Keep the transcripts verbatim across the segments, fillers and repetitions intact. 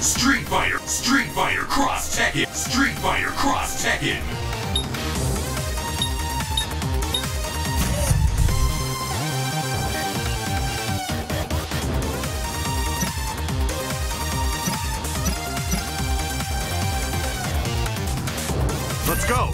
Street Fighter, Street Fighter Cross Tekken, Street Fighter Cross Tekken. Let's go!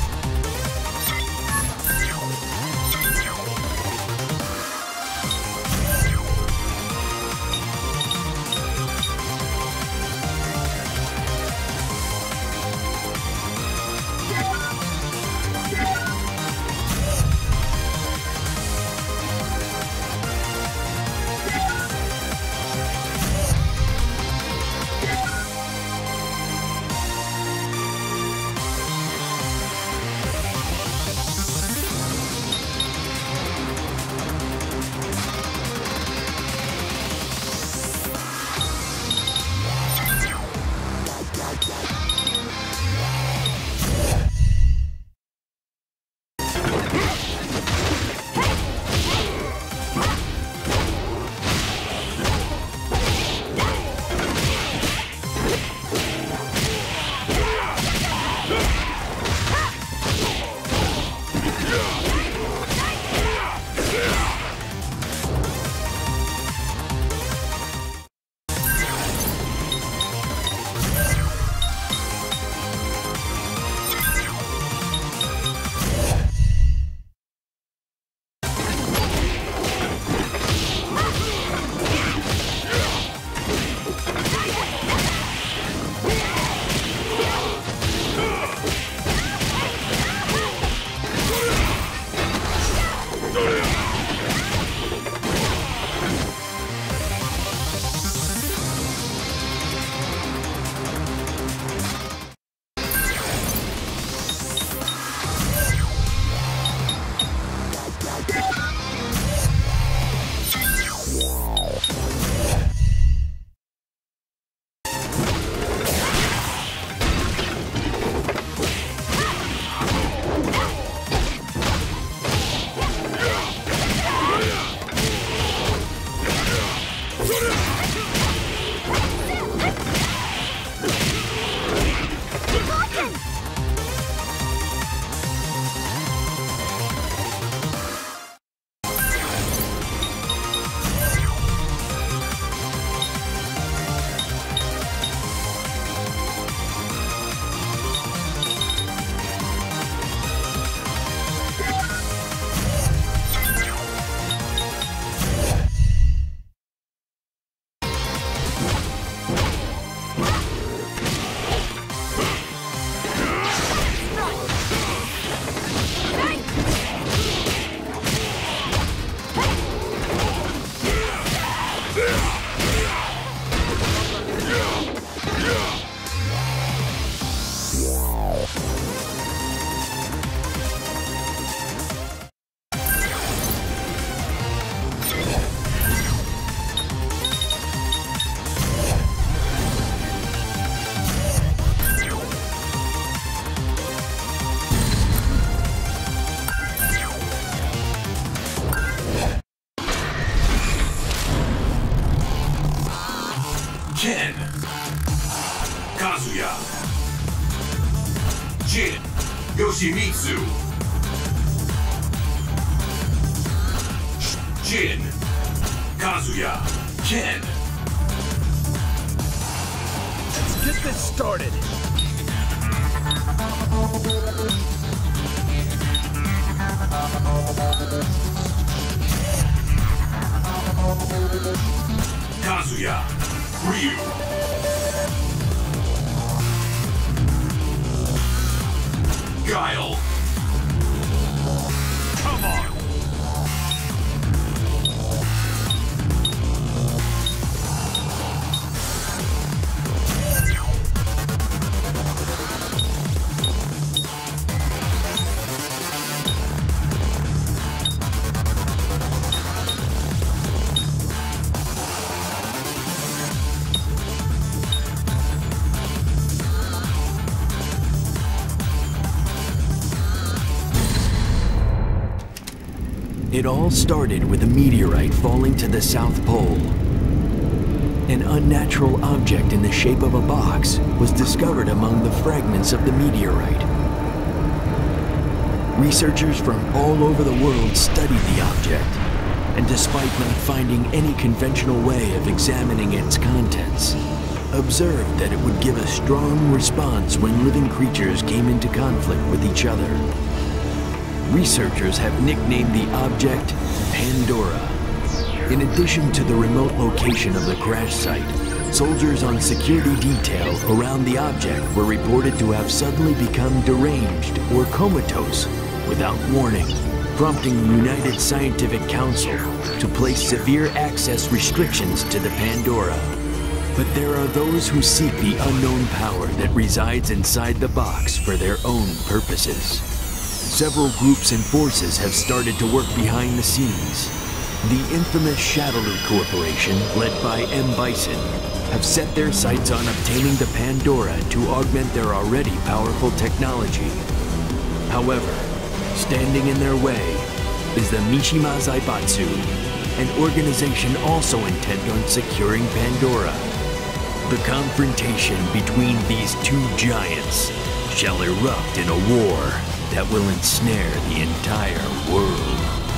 Ken, Kazuya, Jin, Yoshimitsu, Jin, Kazuya, Ken. Let's get this started! Kazuya, Ryu, Guile, come on! It all started with a meteorite falling to the South Pole. An unnatural object in the shape of a box was discovered among the fragments of the meteorite. Researchers from all over the world studied the object, and despite not finding any conventional way of examining its contents, observed that it would give a strong response when living creatures came into conflict with each other. Researchers have nicknamed the object Pandora. In addition to the remote location of the crash site, soldiers on security detail around the object were reported to have suddenly become deranged or comatose without warning, prompting the United Scientific Council to place severe access restrictions to the Pandora. But there are those who seek the unknown power that resides inside the box for their own purposes. Several groups and forces have started to work behind the scenes. The infamous Shadowloo Corporation, led by M. Bison, have set their sights on obtaining the Pandora to augment their already powerful technology. However, standing in their way is the Mishima Zaibatsu, an organization also intent on securing Pandora. The confrontation between these two giants shall erupt in a war that will ensnare the entire world.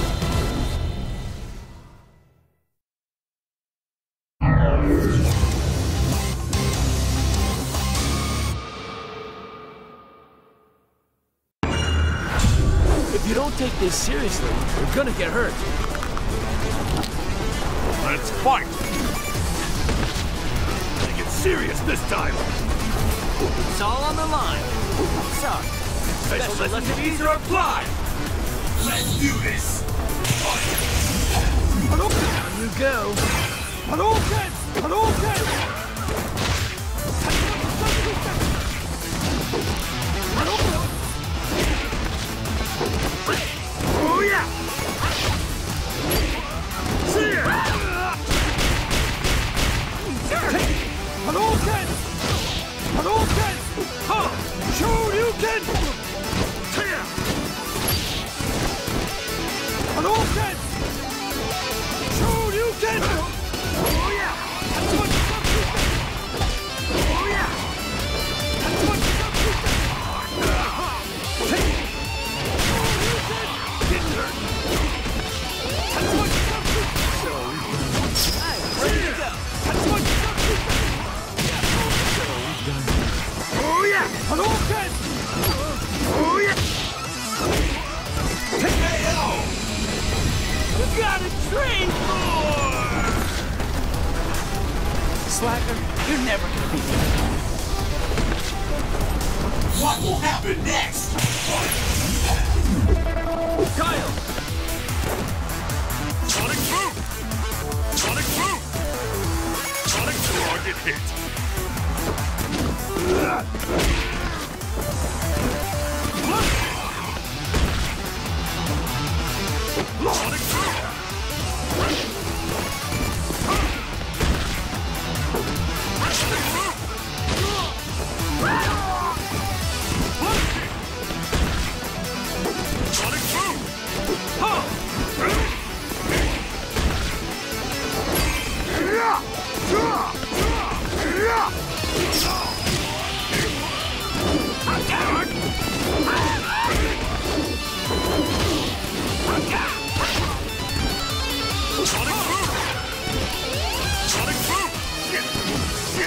If you don't take this seriously, you're gonna get hurt. Let's fight! Take it serious this time! It's all on the line. So, Special, Special recipes are applied! Let's do this! Down you go! Hadouken! Hadouken! Hadouken! Oh yeah! See ya! Hadouken! Hadouken! Ha! Shoryuken! Tear! Hadouken! Shoryuken! Oh yeah! That's what Oh yeah! That's what Didn't hurt. That's what So ready to go. That's what Oh yeah! Hadouken! Oh yeah! K O! You gotta train more! Slacker, you're never gonna beat me. What will happen next? Kyle! Sonic Boom! Sonic Boom! Sonic target hit! Sonic Boom! Sonic Boom! Sonic Boom! Sonic Boom! Shit! Shit!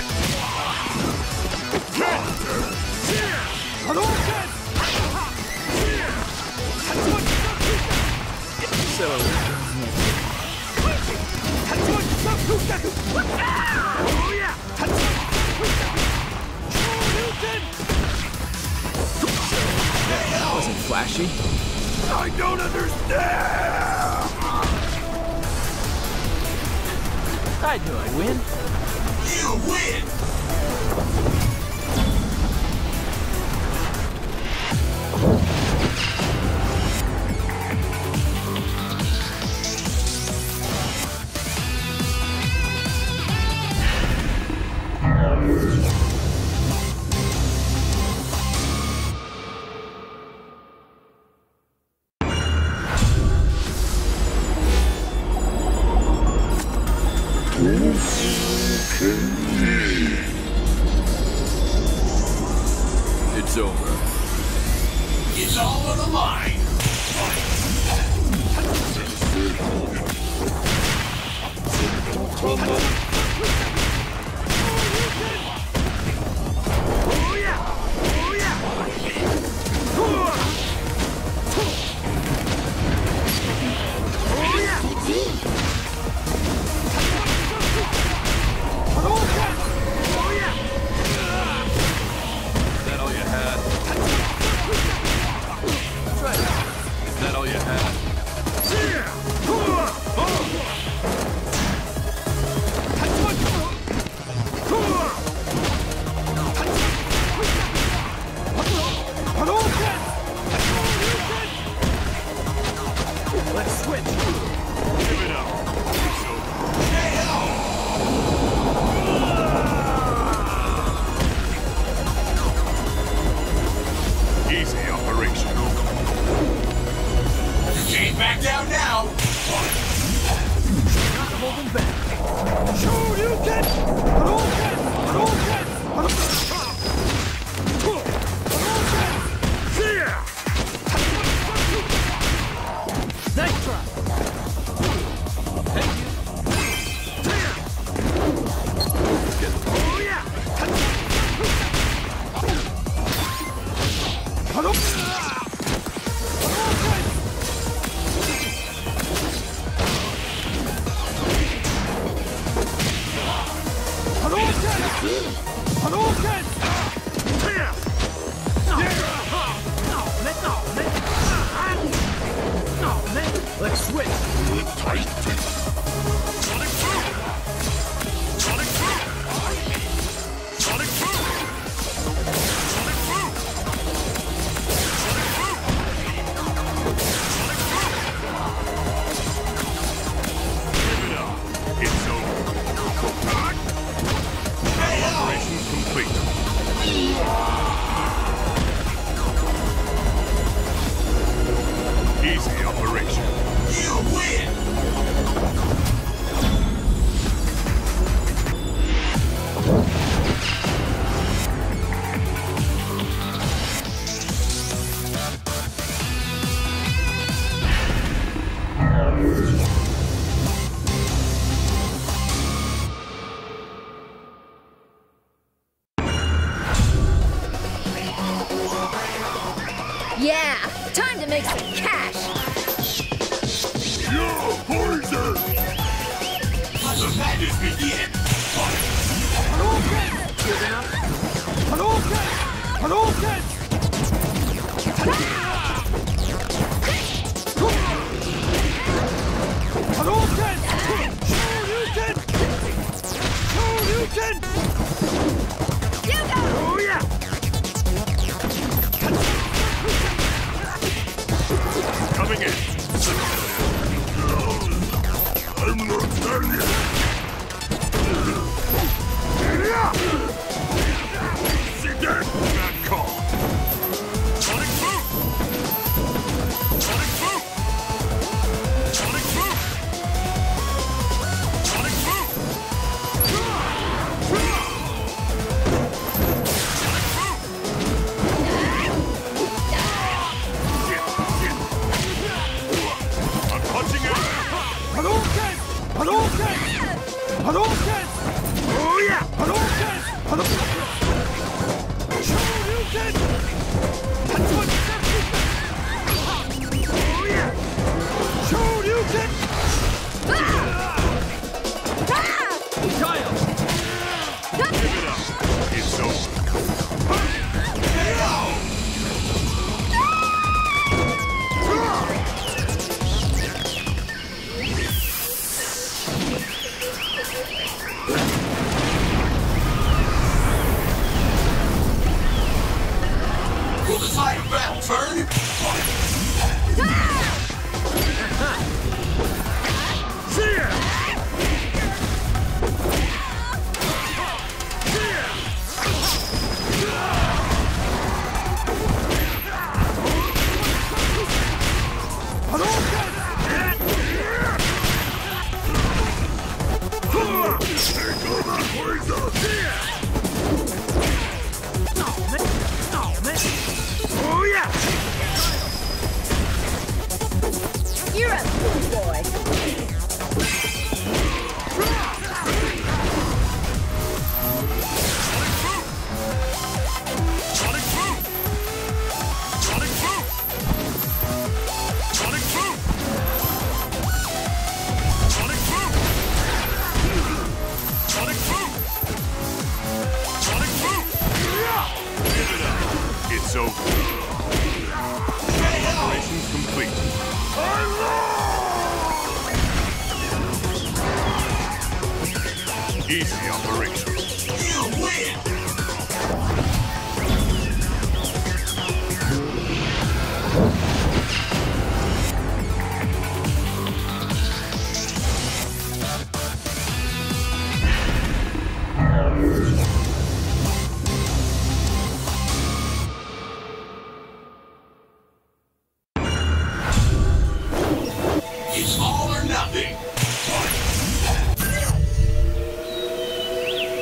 Hadouken! So... Oh yeah! That wasn't flashy. I don't understand! I knew I'd win. You win! Ooh. It's over. It's all on the line. Is that all you had? That's right. Is that all you had? Let's switch. Give it up. It's over. Easy operation. Can't back down now. Not holding back. Shoryuken! Hadouken! Hadouken! Hadouken! Nice try. Thank you. Oh yeah! Hadouken! Hadouken! Let's switch. Tight. Sonic boom. Sonic boom. Sonic boom. Sonic boom. Sonic boom. Sonic boom. Give it up. It's over. Operation complete. Easy operation. You win. Yeah, time to make some cash. You're poison! Let the madness begin. Hadouken! Hadouken! Hadouken! Hadouken! Shoryuken! Shoryuken! You go! Oh yeah! Coming in. I'm not done yet. See that? Bad call. Sonic boom. Sonic boom. Sonic boom. Sonic boom. Sonic boom. Shit, shit. I'm punching it. Hadouken! Hadouken! Hadouken! Oh yeah! Hadouken! Hadouken! Shoryuken! Hadouken! Oh yeah! Shoryuken! Kyle! Give it up. It's over. Will the tide of battle turn? See ya! Hadouken! You're a good boy. Sonic boom! Sonic boom! Sonic boom! Sonic boom! Sonic boom! Sonic boom! Give it up. It's over. Operation's complete. Easy operation. You win! It's all or nothing.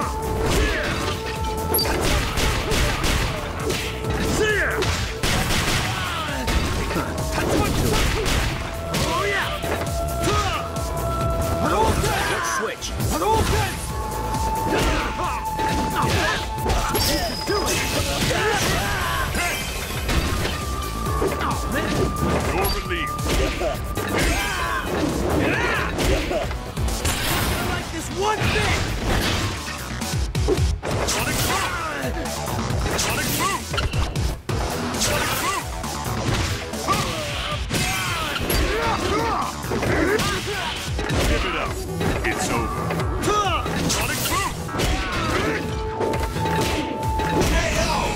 Switch. You're relieved. I like this one thing. Sonic boom! Sonic boom! Sonic boom! Give it up. It's over. Sonic boom! K O!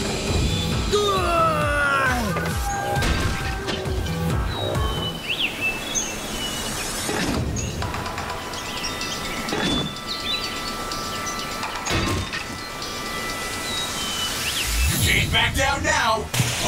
You can't back down now!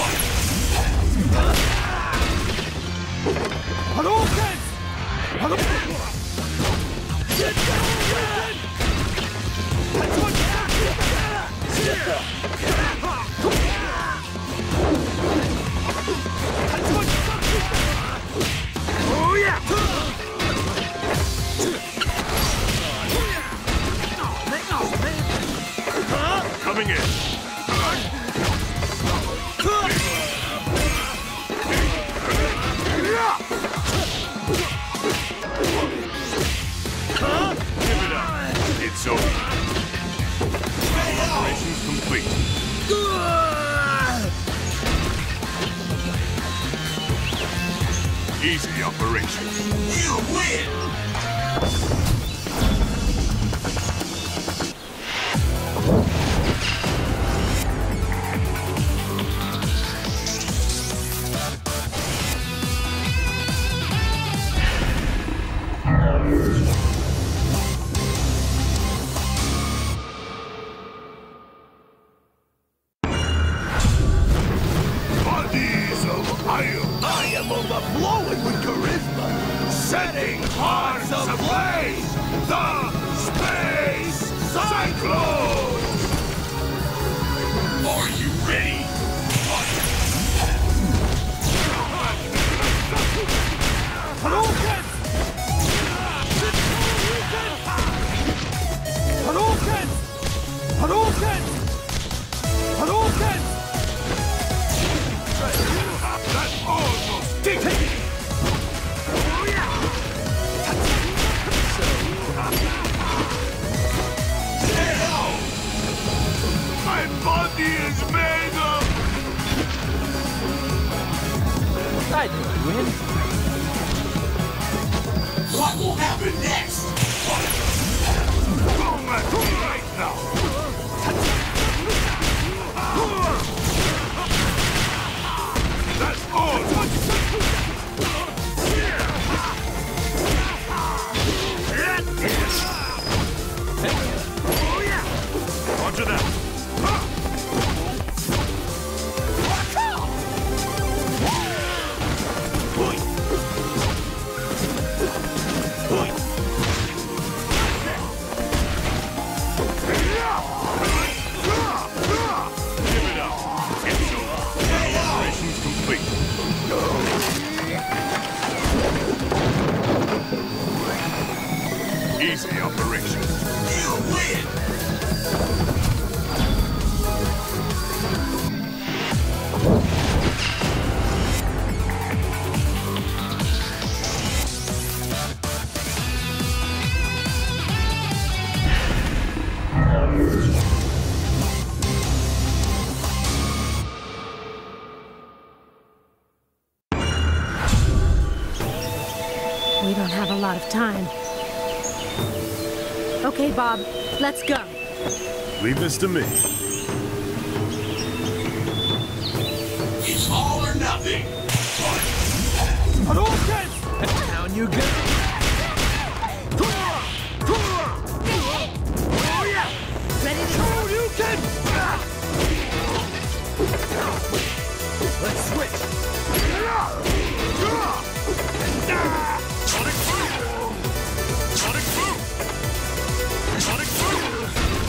Oh yeah! Coming in. Give it up. It's over. Operation's complete. Easy operation. You win! Bodies of iron. I am overflowing with charisma, setting hearts ablaze. The Space Cyclone! Are you ready? Hadouken! Hadouken! Hadouken! Hadouken! That almost did it. Oh yeah! My body is made of... I knew I'd win. What will happen next? Come at me right now. That's all. Roger that. Give it up. It's over. Operation's complete. Easy operation. You win! We don't have a lot of time. Okay, Bob, let's go. Leave this to me. It's all or nothing! Hadouken! Down you go! Oh yeah! Ready to go? Hadouken! Let's switch! Sonic boom! Sonic boom! Sonic boom!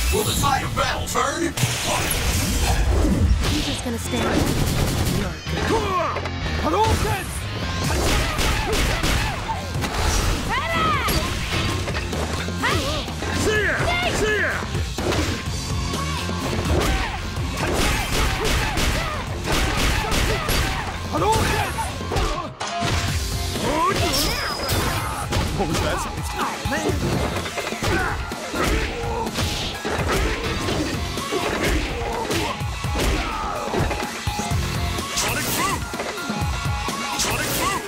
Will the tide of battle turn? You just gonna stand there? Hadouken! See ya! See ya! Hadouken! What was that? Oh, man! Sonic boom! Sonic boom!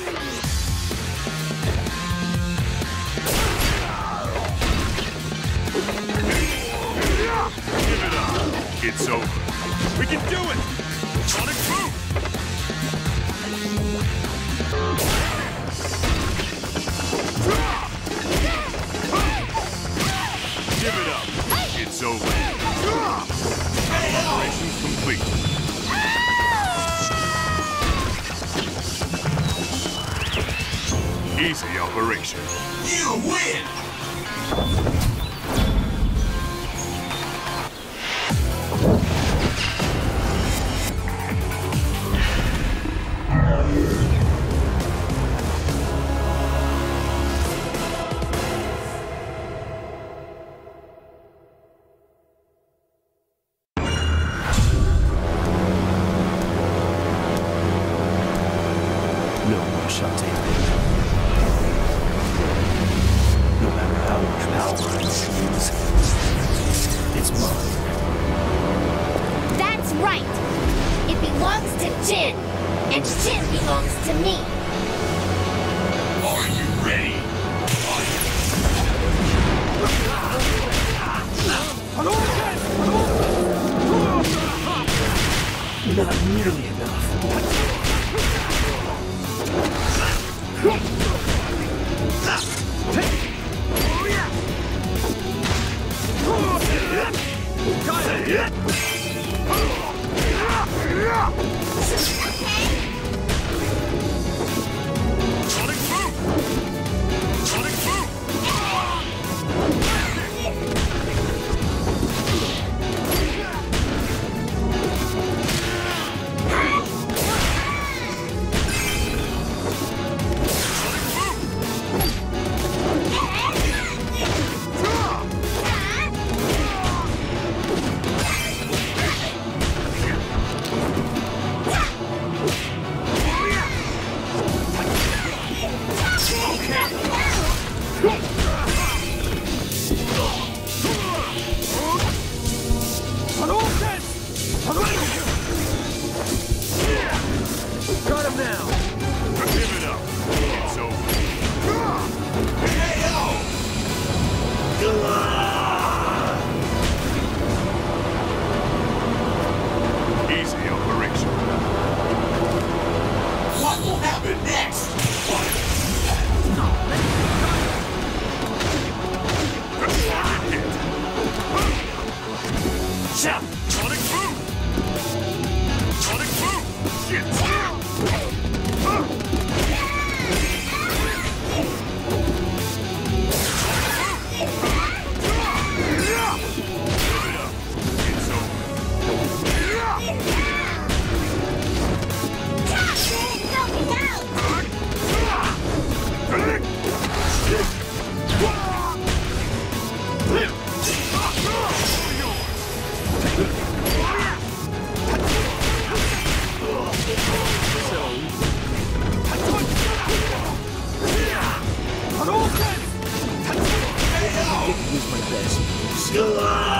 Give it up. It's over. We can do it! Sonic boom! Give it up. It's over. Operation's complete. Easy operation. You win! No one shall take it. No matter how much power I choose, it's mine. That's right. It belongs to Jin, and Jin belongs to me. Are you ready? Not nearly enough. Sonic boom! Sonic boom! Got him now! Give it up. It's over. Easy operation. What will happen next? Target hit. Shout! Sonic boom! Sonic boom! Shit! Give it up. It's Use my best.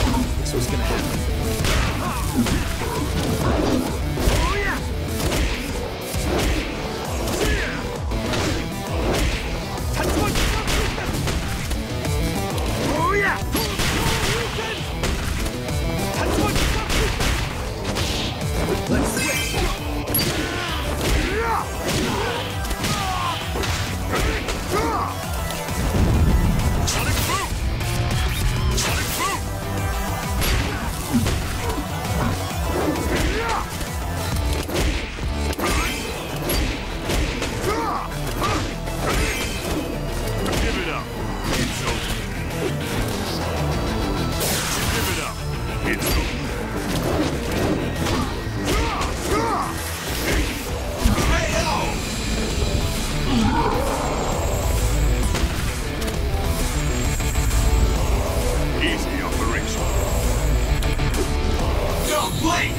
This was gonna happen. Oh yeah! Oh yeah! Let's switch. Sonic boom! Sonic boom! Give it up. It's over. Give it up. It's over. Easy operation. Don't blink!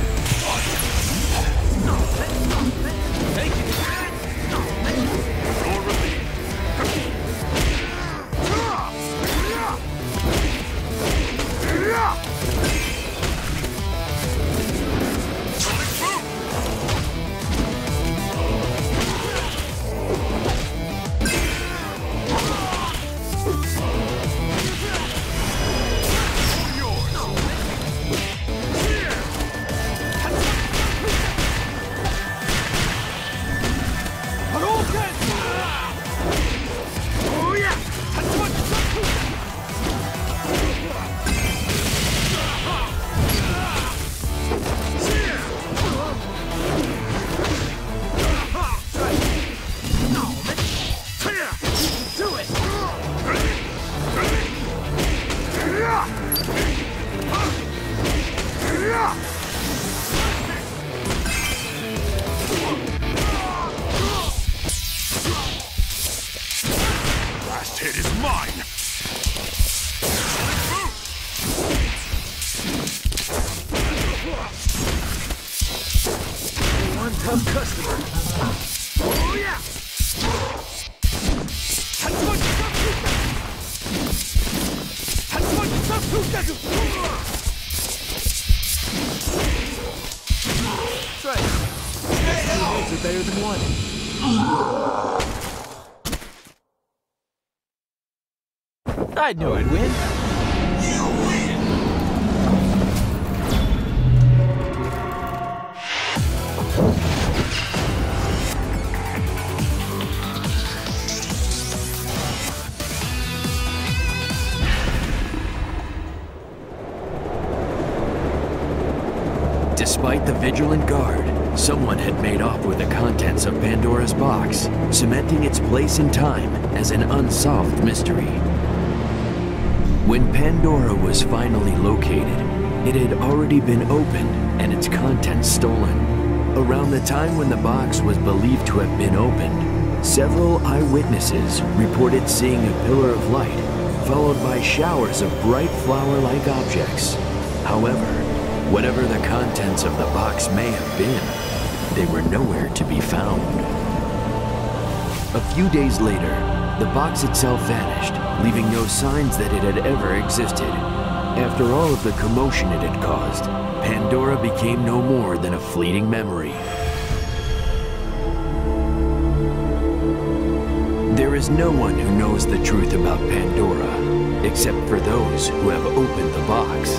Take it! You're relieved. Sonic boom! All yours. Hadouken! Oh yeah! Do it! Last hit is mine. Sonic boom! One tough customer. Oh yeah! That's right. Two heads are better than one. I knew I'd win. Despite the vigilant guard, someone had made off with the contents of Pandora's box, cementing its place in time as an unsolved mystery. When Pandora was finally located, it had already been opened and its contents stolen. Around the time when the box was believed to have been opened, several eyewitnesses reported seeing a pillar of light, followed by showers of bright flower-like objects. However, whatever the contents of the box may have been, they were nowhere to be found. A few days later, the box itself vanished, leaving no signs that it had ever existed. After all of the commotion it had caused, Pandora became no more than a fleeting memory. There is no one who knows the truth about Pandora, except for those who have opened the box.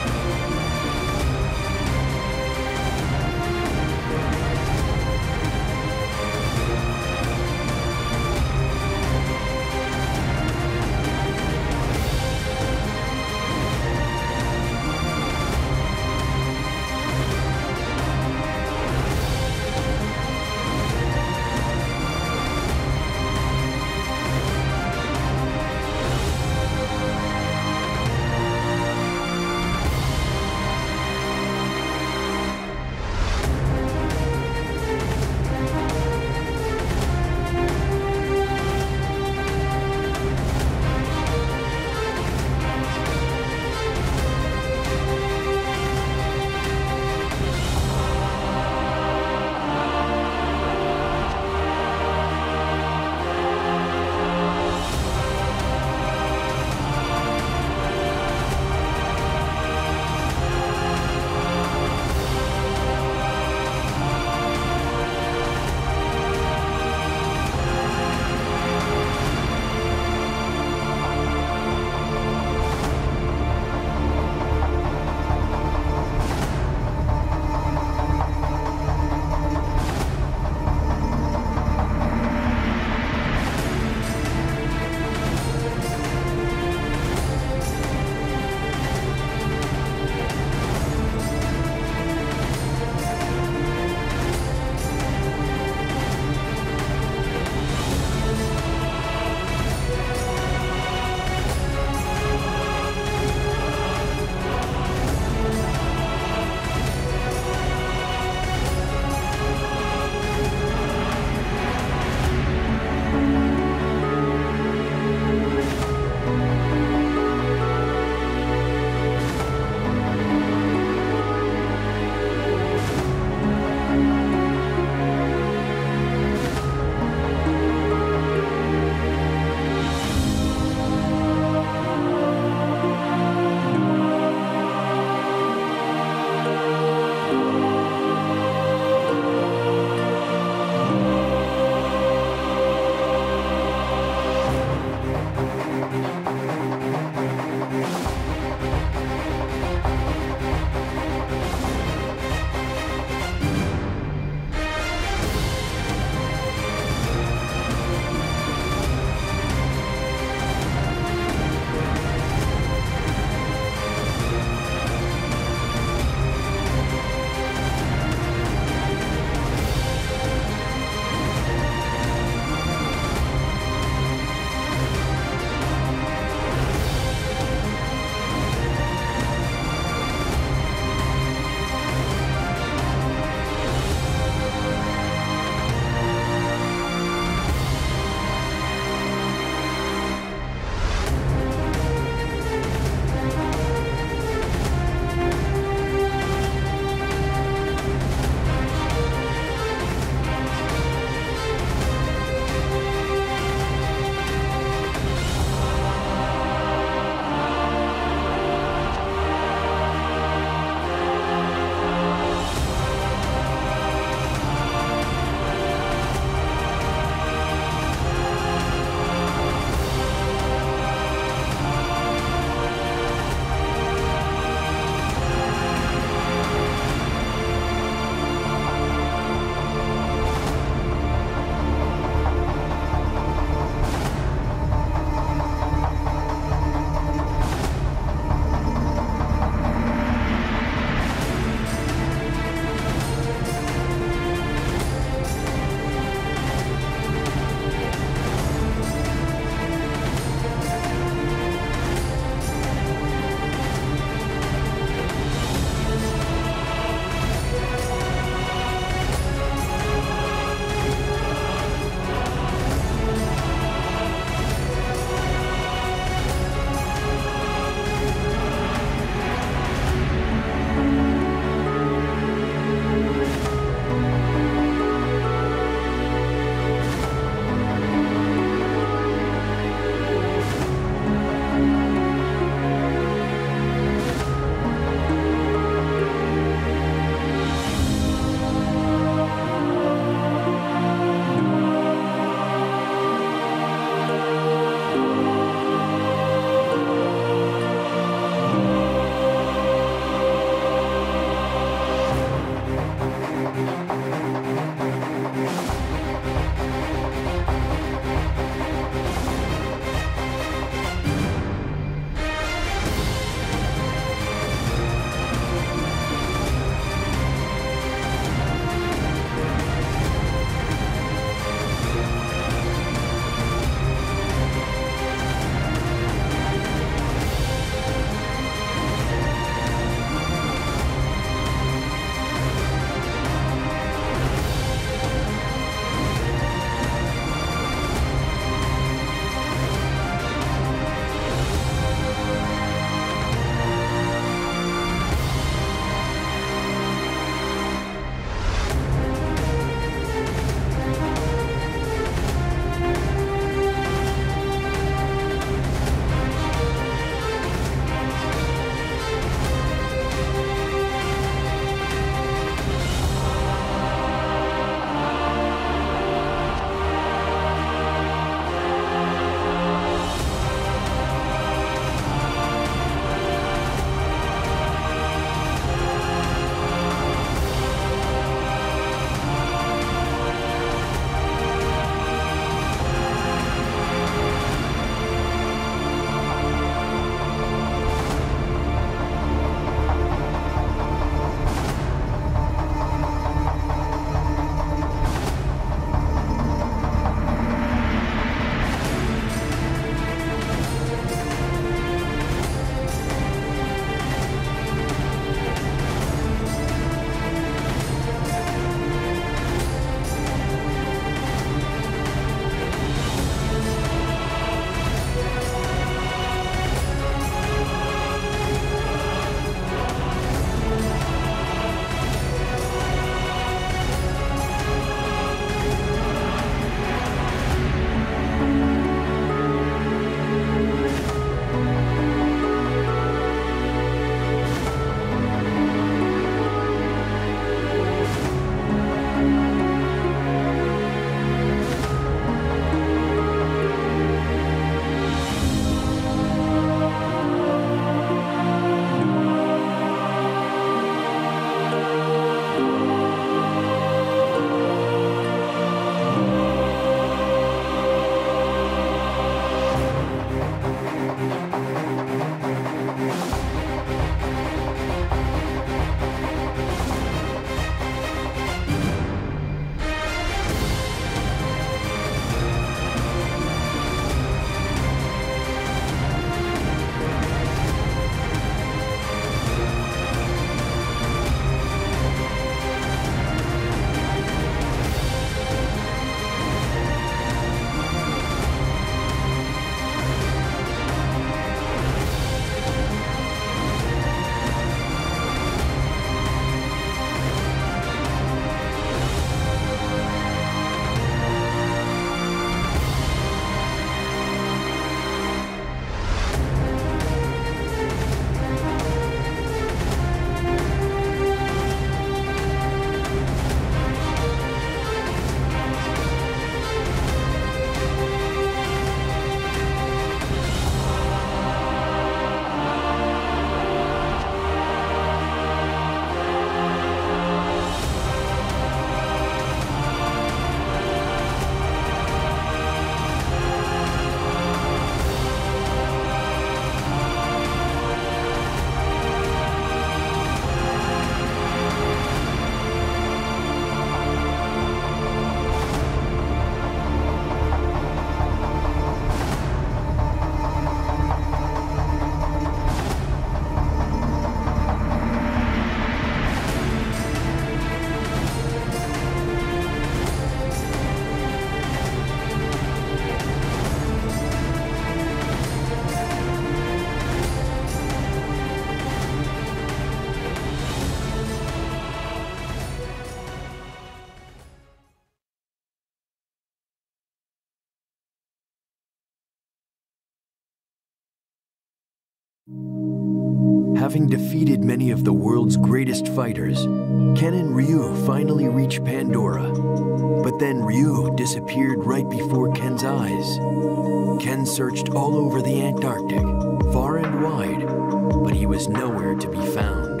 Having defeated many of the world's greatest fighters, Ken and Ryu finally reach Pandora. But then Ryu disappeared right before Ken's eyes. Ken searched all over the Antarctic, far and wide, but he was nowhere to be found.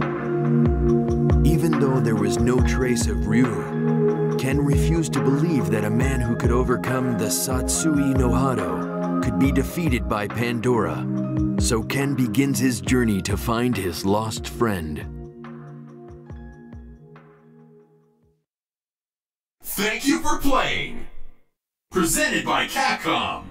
Even though there was no trace of Ryu, Ken refused to believe that a man who could overcome the Satsui no Hado could be defeated by Pandora. So Ken begins his journey to find his lost friend. Thank you for playing. Presented by Capcom.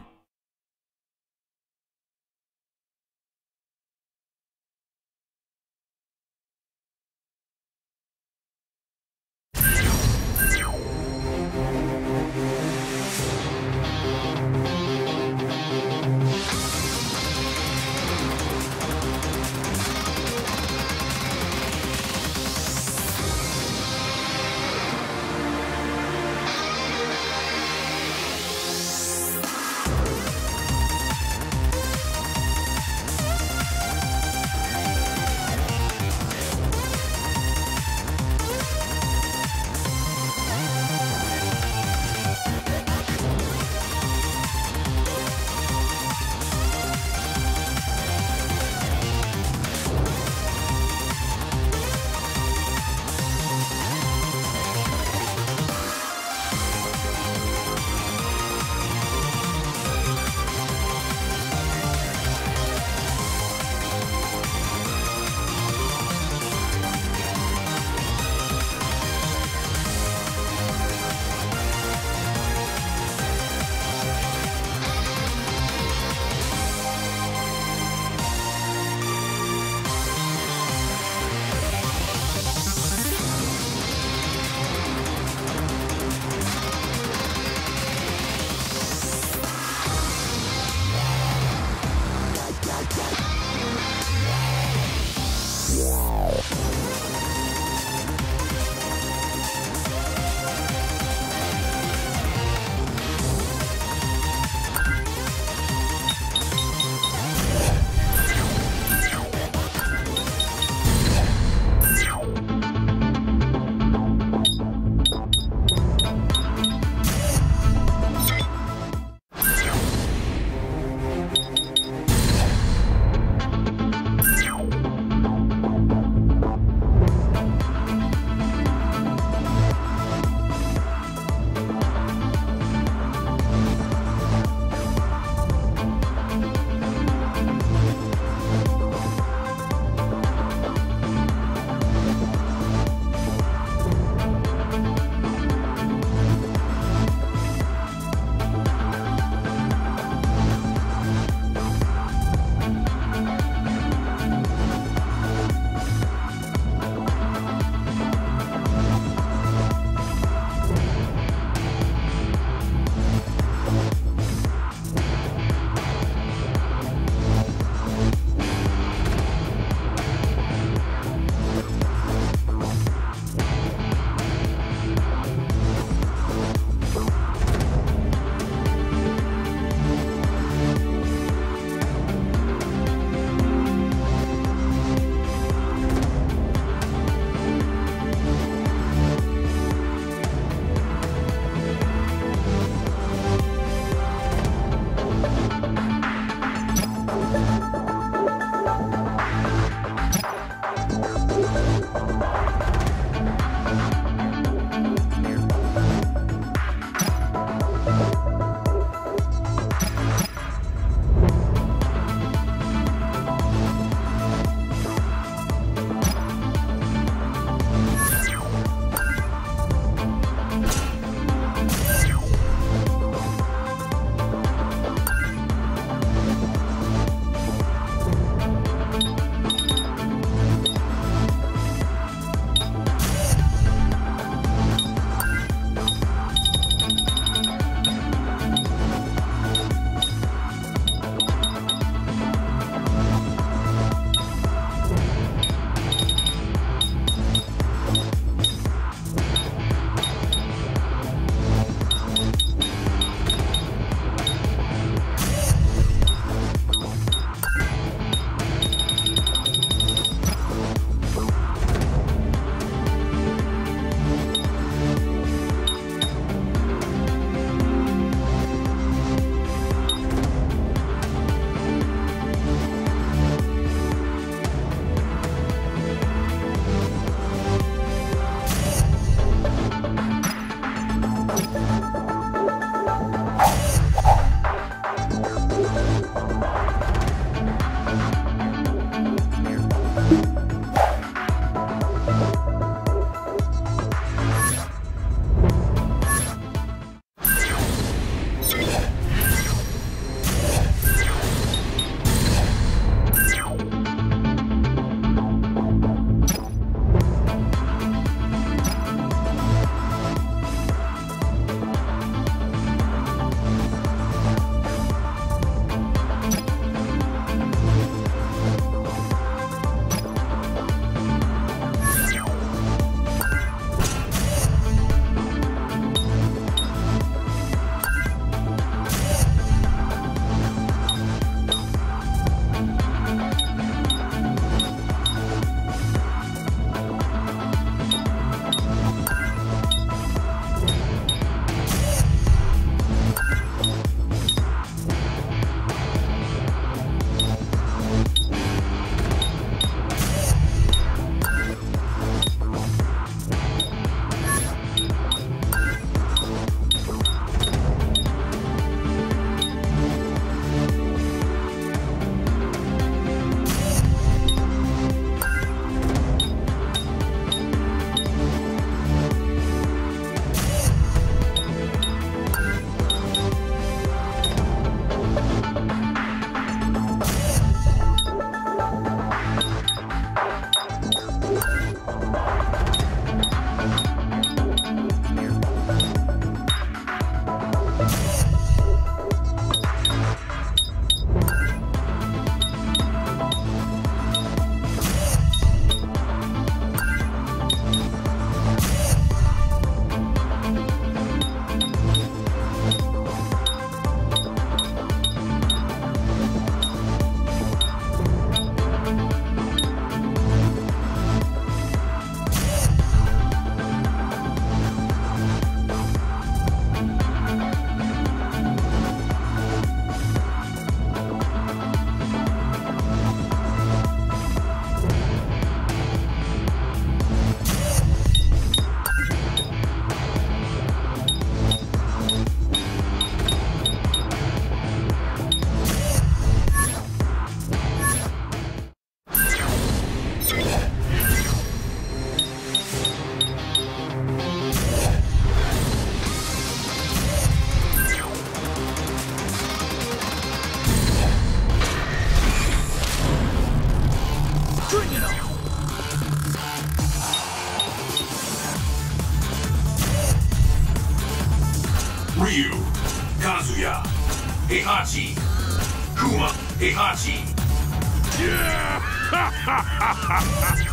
Heihachi. Yeah! Ha ha ha ha ha!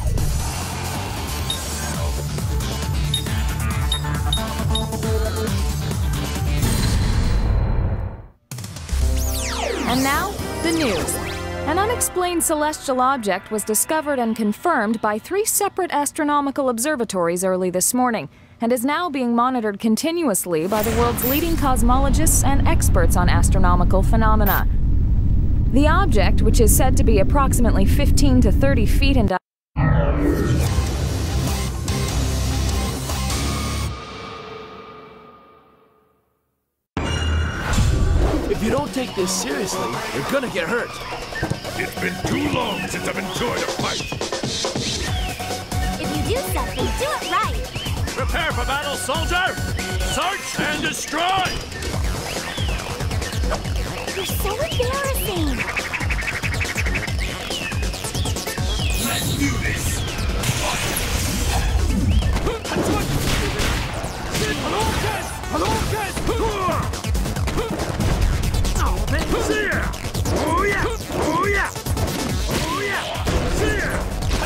And now, the news. An unexplained celestial object was discovered and confirmed by three separate astronomical observatories early this morning, and is now being monitored continuously by the world's leading cosmologists and experts on astronomical phenomena. The object, which is said to be approximately fifteen to thirty feet in diameter, If you don't take this seriously, you're gonna get hurt. It's been too long since I've enjoyed a fight. If you do something, do it right. Prepare for battle, soldier! Search and destroy! You're so embarrassing. Let's do this. Oh, man. See ya! Oh yeah! Oh yeah! Oh yeah! See ya!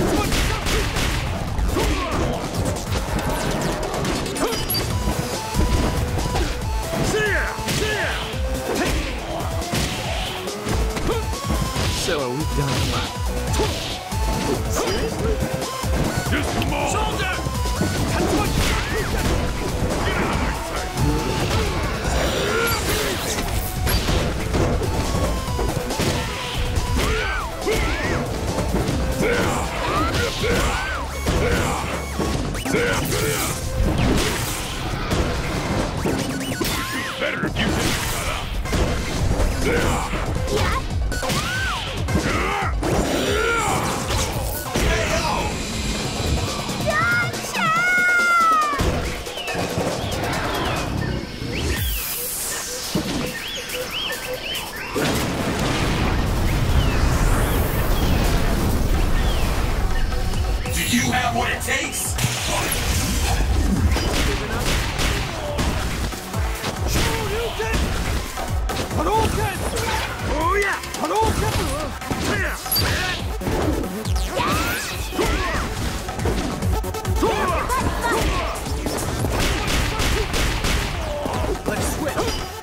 See ya! See ya! So we've done what? Seriously? Just come on! Soldier! Get out of my sight! Better if you just shut up. Do you have what it takes? Oh yeah! Let's switch.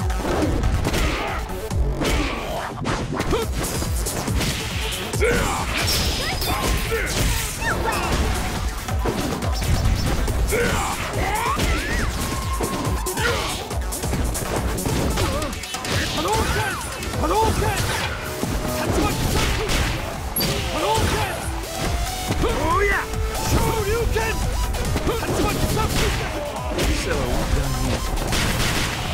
Oh yeah! So we've done what?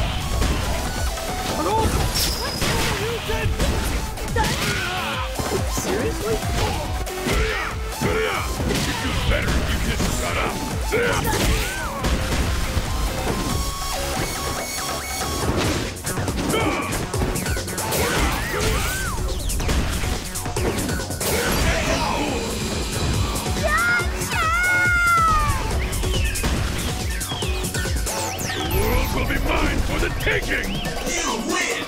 Seriously? You do better if you just shut up. The world will be mine for the taking! You win!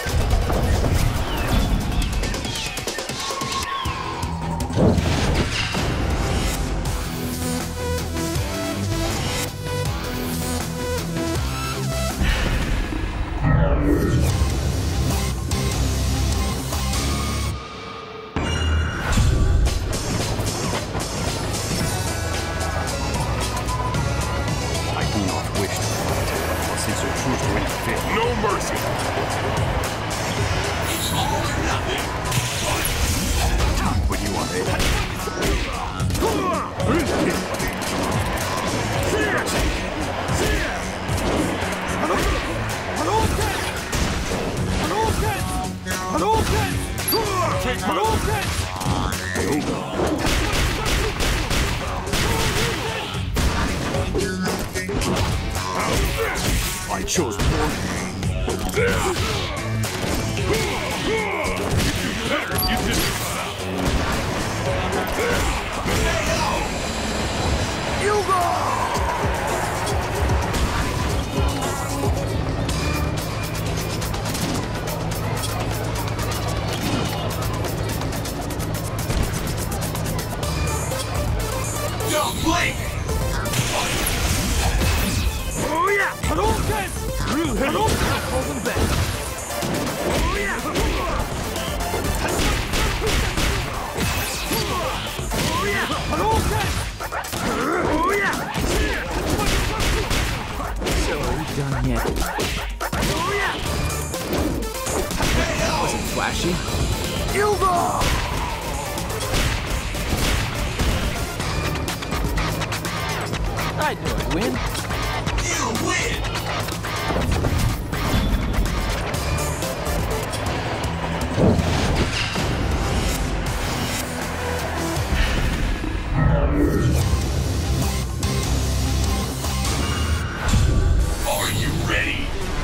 I do not wish to fight, since you choose to interfere. No mercy! It's all or nothing. When you are able. I chose more. Better if you just shut up. Gilda! I knew I'd win. You win! Are you ready?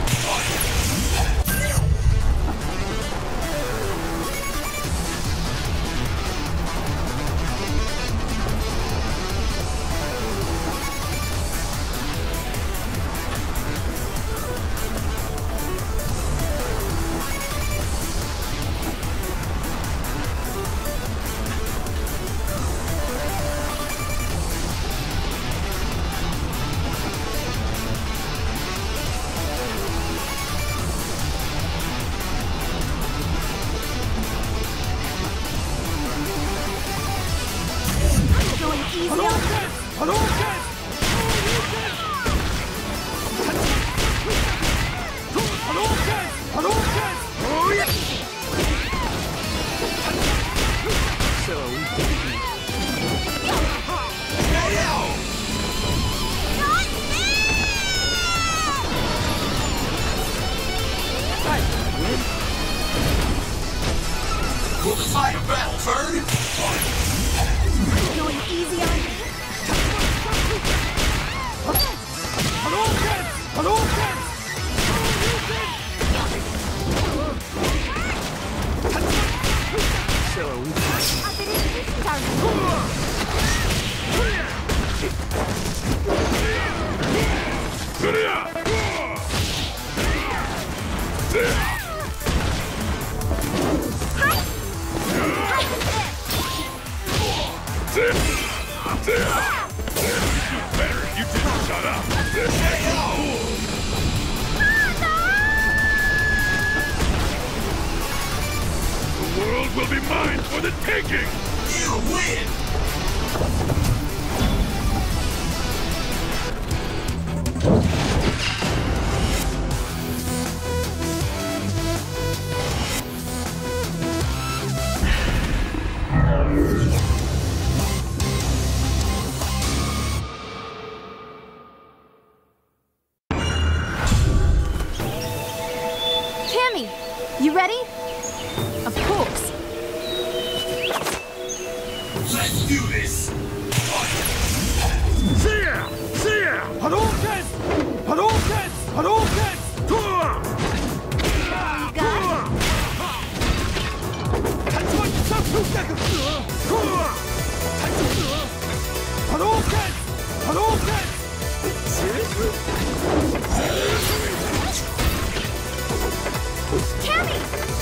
Will the tide of battle turn? Going easy on me? Better if you didn't shut up. The world will be mine for the taking. You win! Cammy, you ready? Of course. Let's do this! See ya! See ya! Hadouken! Hadouken! Hadouken! Hadouken! Hadouken! Seriously? Cammy!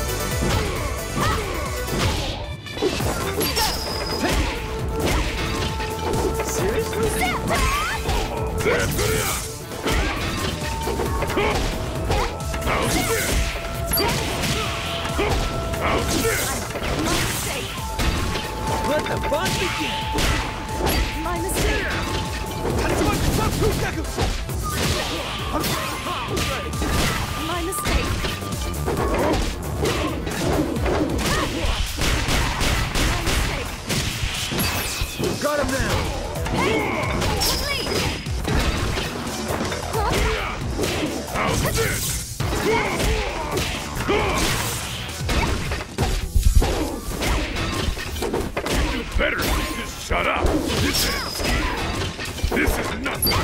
Seriously? How's this? How's this? Let the fun begin! My mistake. My mistake. Got him now! Please. How's this? Better just shut up. This is... This is nothing.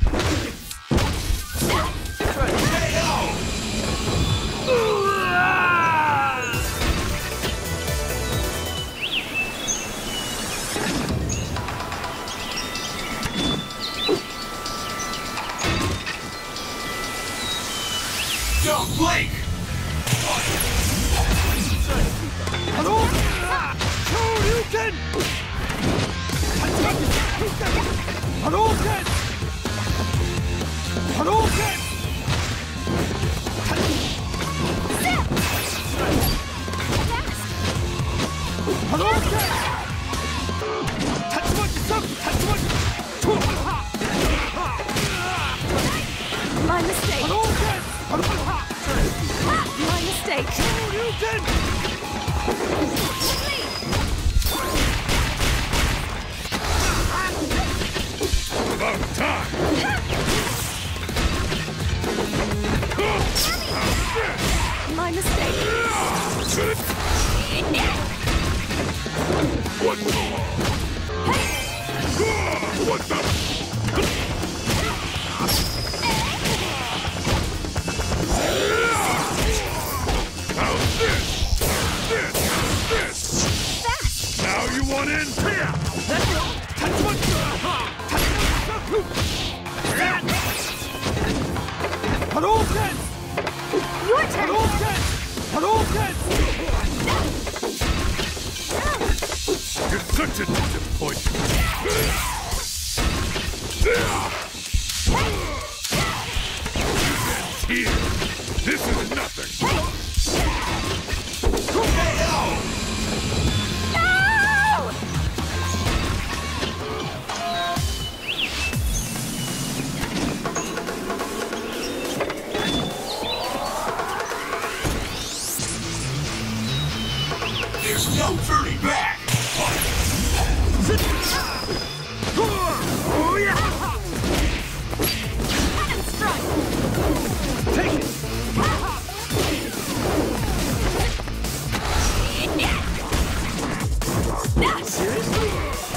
Don't blink! Hadouken! Hadouken! Hadouken! Hadouken! My mistake. Hadouken! My mistake. Hadouken! much for long. What the? How's this? This! This! Now you want in? Here! That's one! That's one! Hadouken! Your turn! Hadouken! Hadouken! You're such a disappointment. And here, this is nothing. K O! There's no turning back! Oh yeah! Take it! Seriously?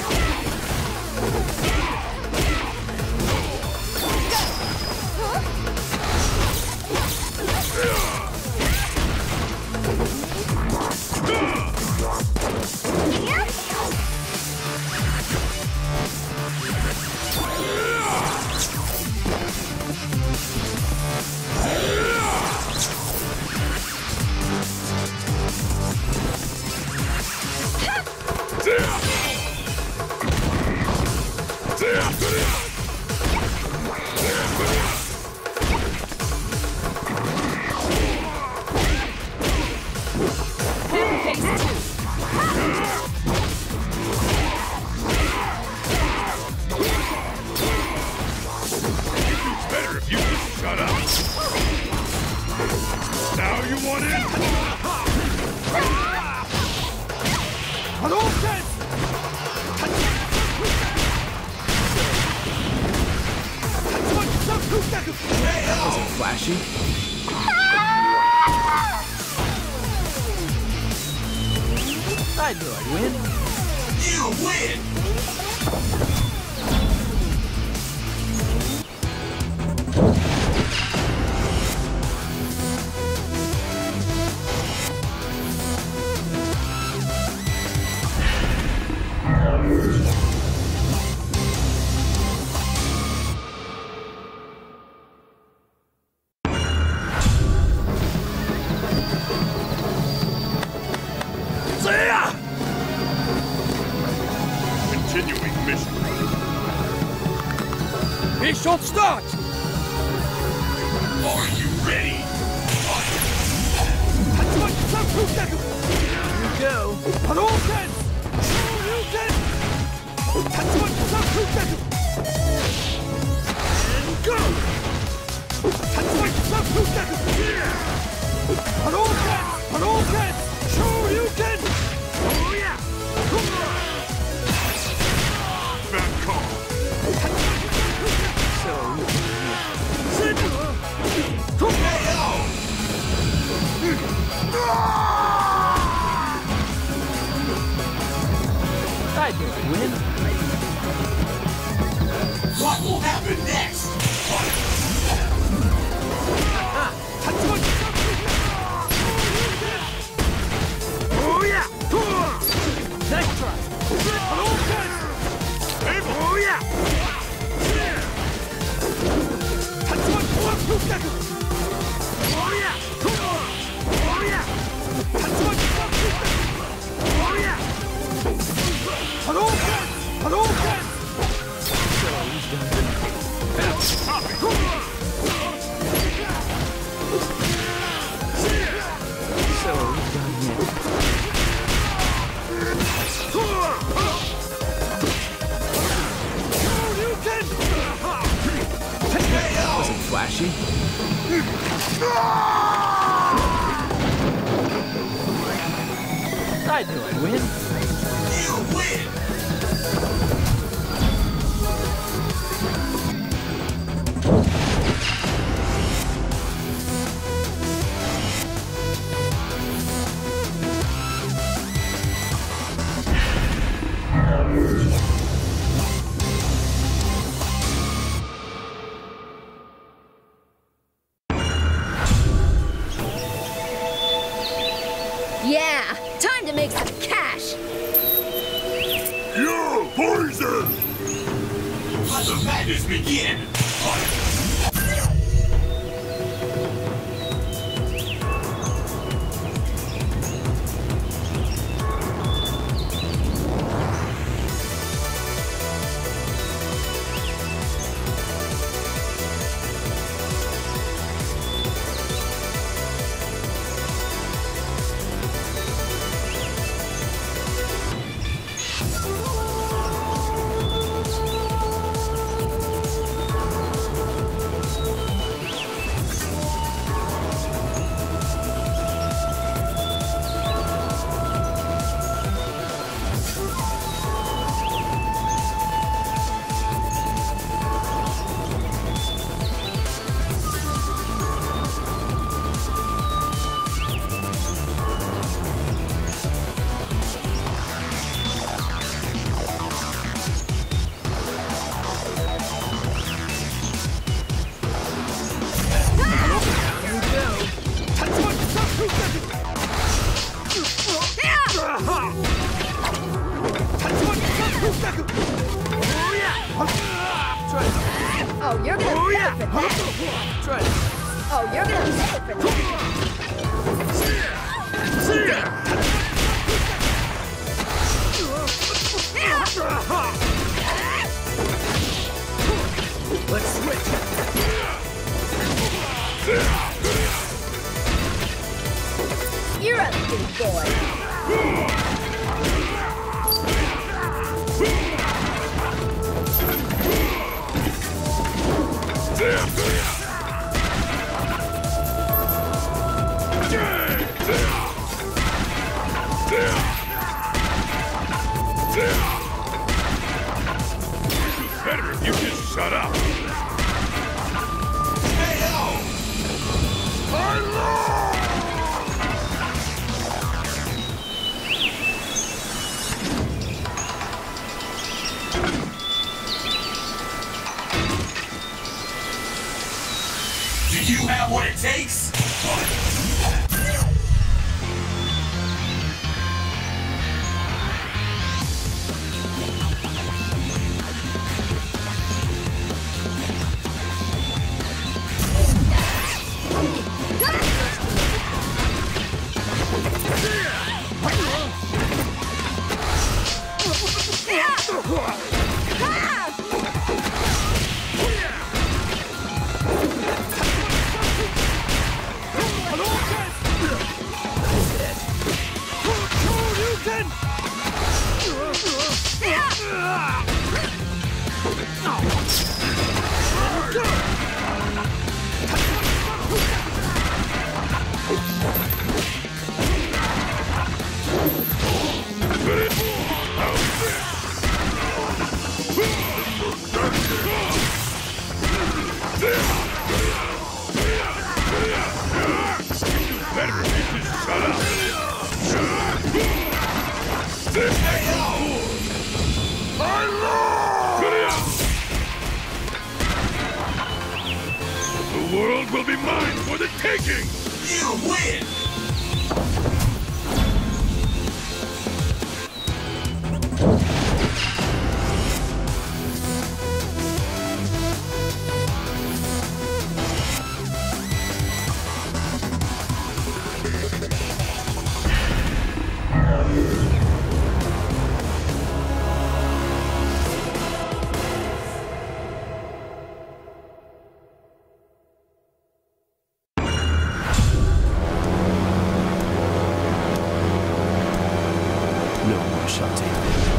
Better if you just shut up. Now you want in? Hadouken! Was it flashy? I knew I'd win. You win! Continuing mission. He should start! Are you ready? Here you go. Hadouken! Hadouken! And go! Hadouken! Hadouken! Shoryuken! Oh yeah! Back call. So I knew I'd win. What will happen next? oh yeah! Next try! Hadouken! Oh yeah! Oh yeah! Oh yeah! Oh yeah! Hadouken! Hadouken! Copy! So he's done yet. Was it flashy? I knew I'd win. You win! Yeah, time to make some cash. You're poison! Let the madness begin! Oh, you're gonna Oh, pay yeah. for that. Try it. Oh, you're gonna pay for that. See ya! Let's switch. You're a big boy. Better if you just shut up. Do you have what it takes? The world will be mine for the taking! You win! No more shutting.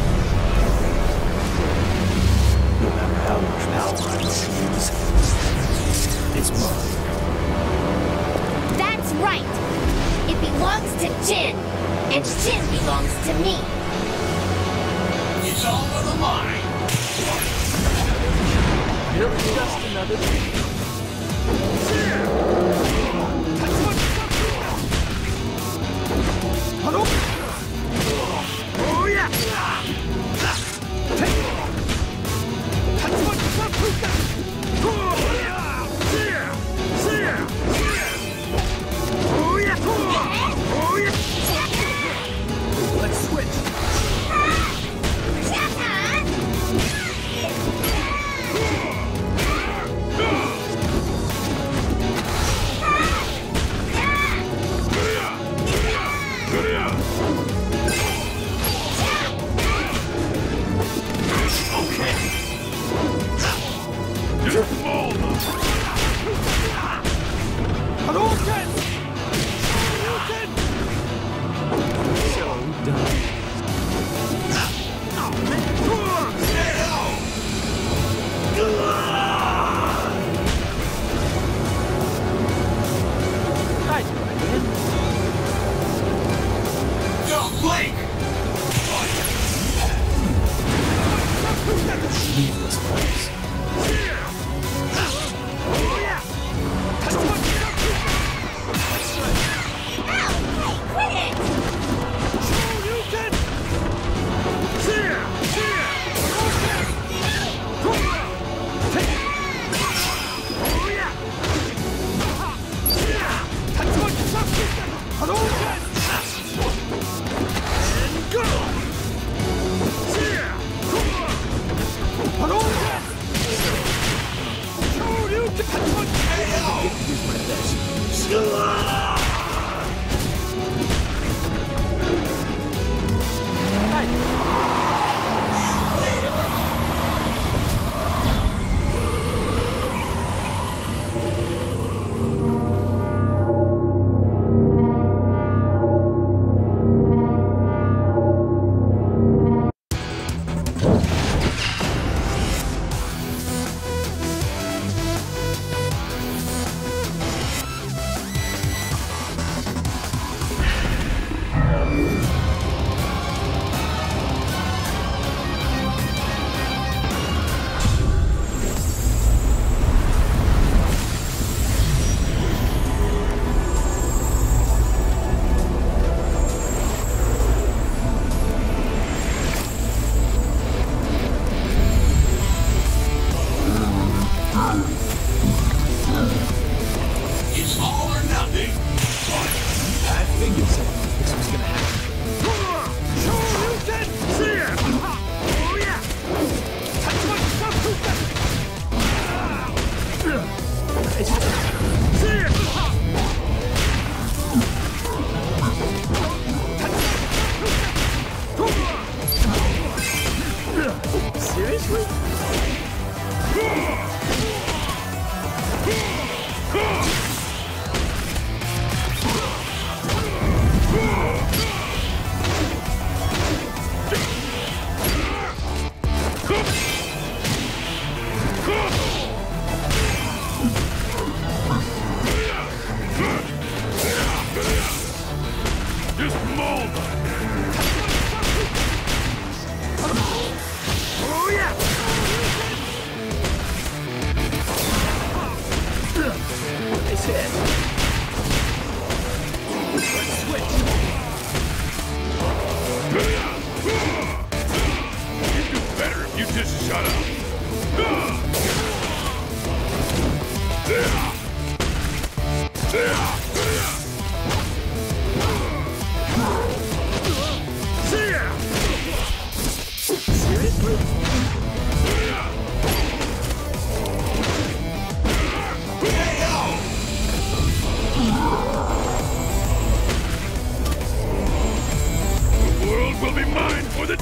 No matter how much power I use, it's mine. That's right. It belongs to Jin, and Jin belongs to me. It's all on the line! Really just another thing. Oh yeah!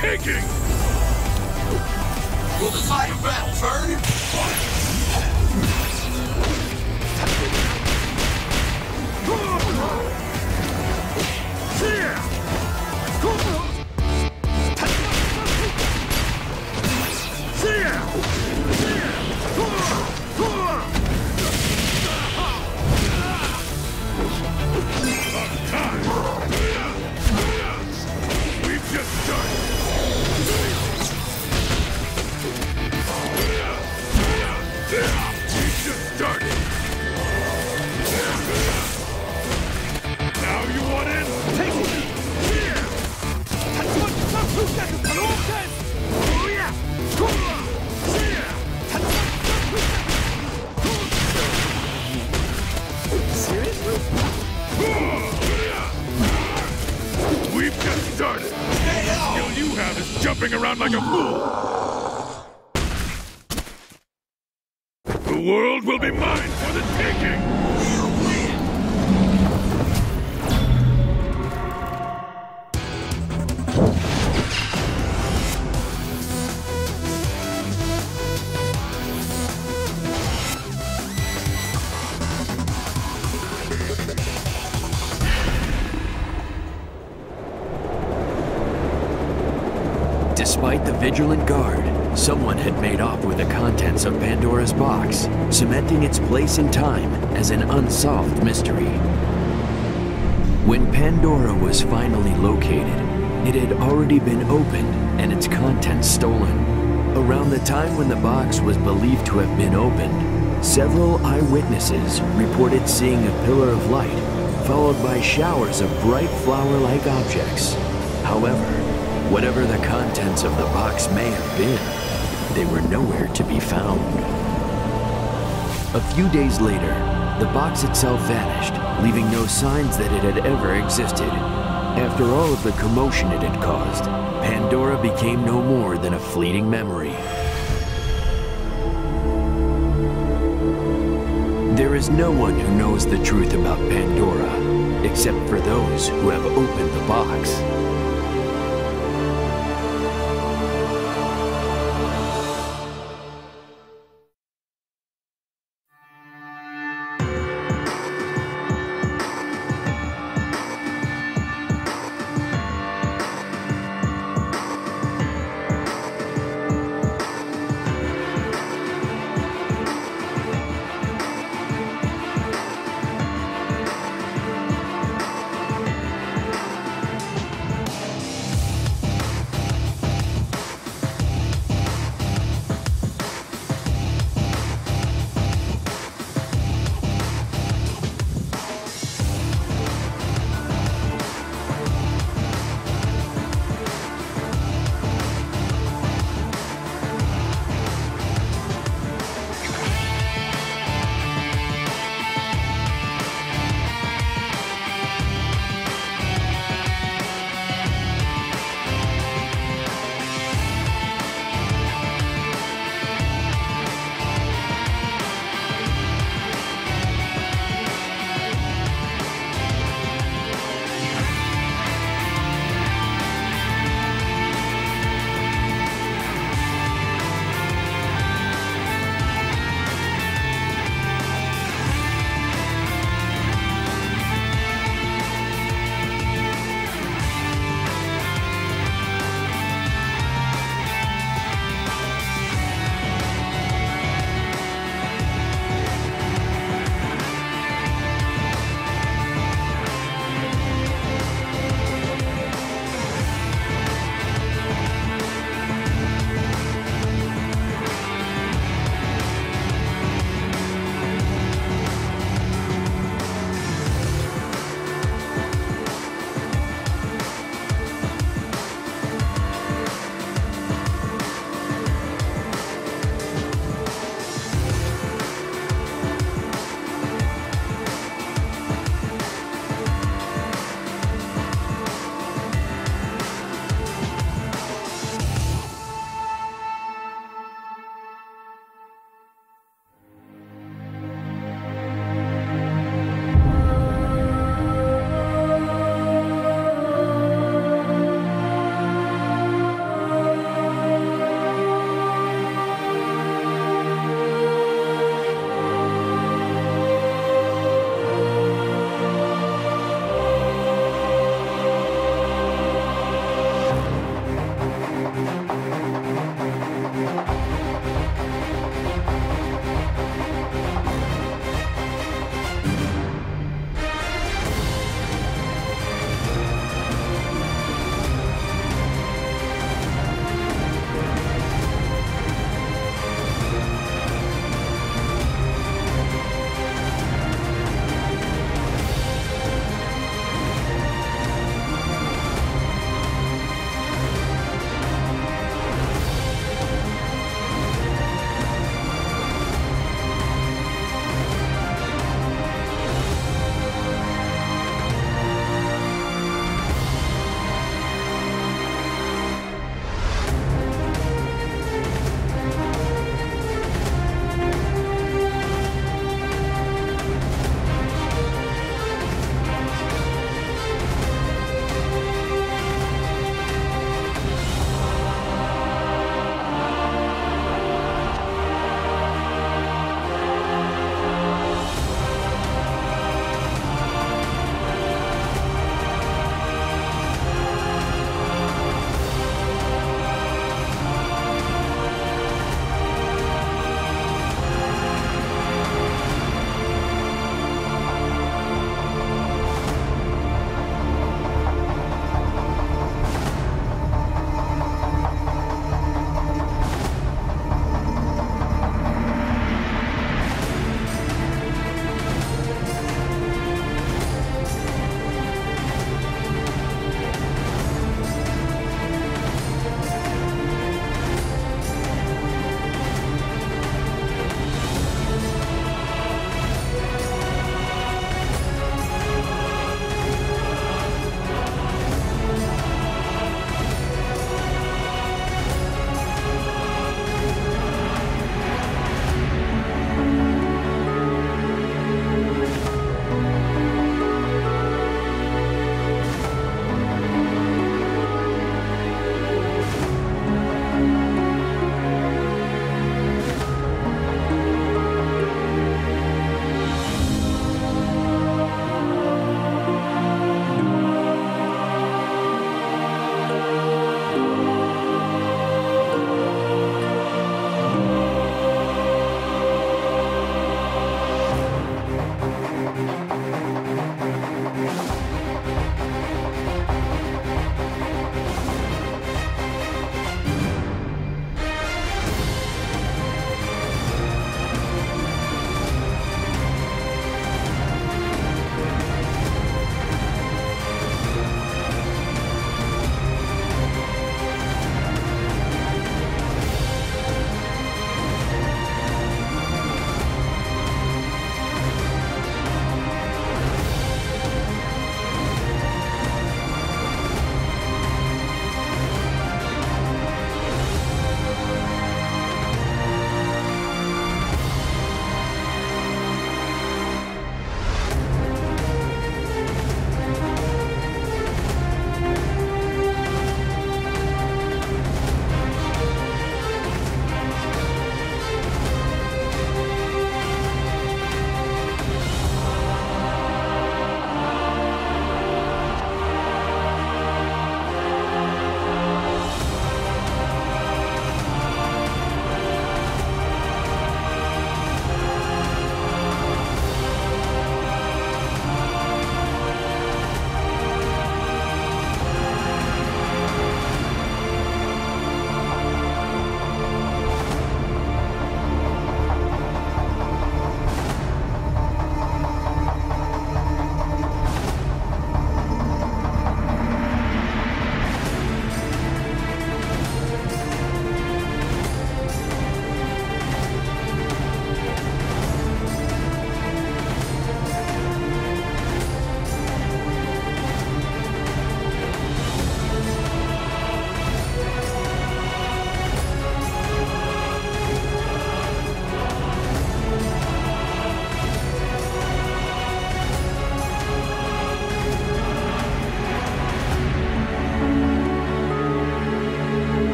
taking! Will the tide of battle turn? We've just started! We've just started! Now you want in? Take it! Seriously? We've just started! The skill you have is jumping around like a fool! The world will be mine for the taking! Despite the vigilant guard, someone had made off with the contents of Pandora's box, cementing its place in time as an unsolved mystery. When Pandora was finally located, it had already been opened and its contents stolen. Around the time when the box was believed to have been opened, several eyewitnesses reported seeing a pillar of light, followed by showers of bright flower-like objects. However, whatever the contents of the box may have been, they were nowhere to be found. A few days later, the box itself vanished, leaving no signs that it had ever existed. After all of the commotion it had caused, Pandora became no more than a fleeting memory. There is no one who knows the truth about Pandora, except for those who have opened the box.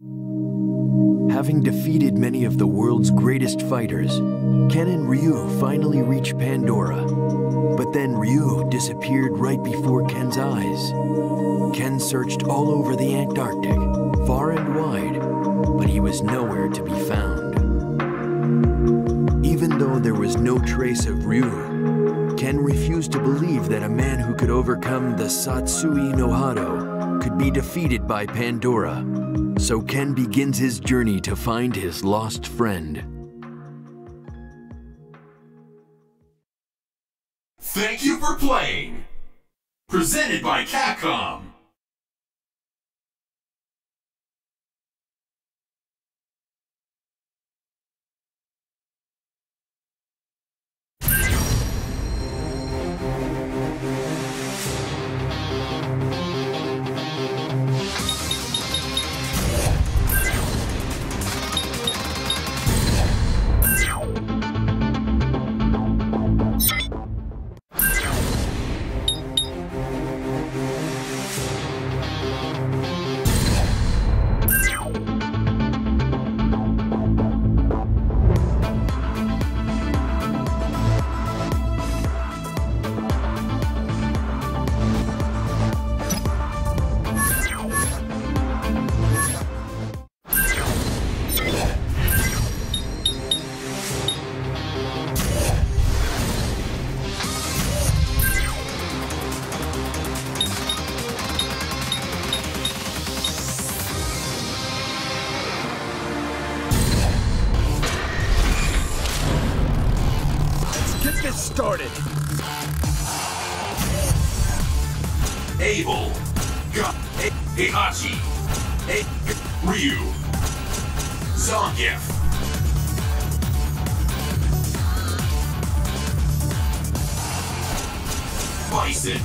Having defeated many of the world's greatest fighters, Ken and Ryu finally reach Pandora. But then Ryu disappeared right before Ken's eyes. Ken searched all over the Antarctic, far and wide, but he was nowhere to be found. Even though there was no trace of Ryu, Ken refused to believe that a man who could overcome the Satsui no Hado could be defeated by Pandora. So Ken begins his journey to find his lost friend. Thank you for playing. Presented by Capcom. Started. Abel, Ga, Heihachi, A, Ryu, Zangief, Bison,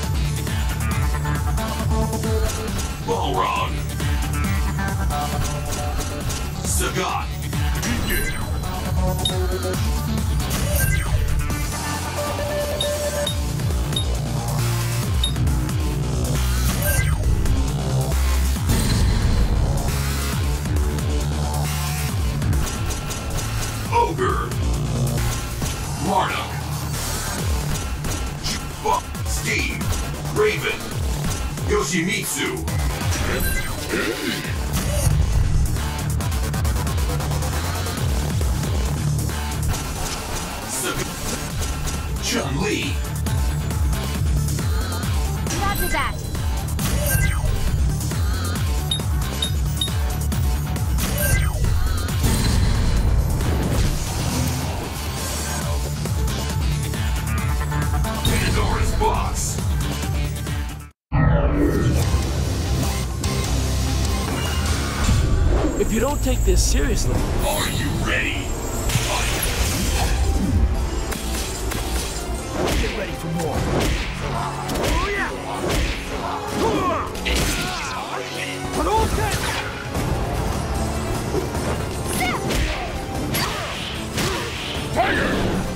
Balrog, Sagat, Ogre, Marduk, Steve, Raven, Yoshimitsu, Chun-Li, Roger that. Pandora's Box. If you don't take this seriously... Are you ready? Get ready for more. Oh yeah! Hadouken! Tiger!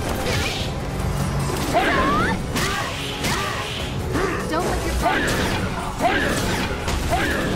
Tiger! Don't let your Tiger! Tiger! Tiger!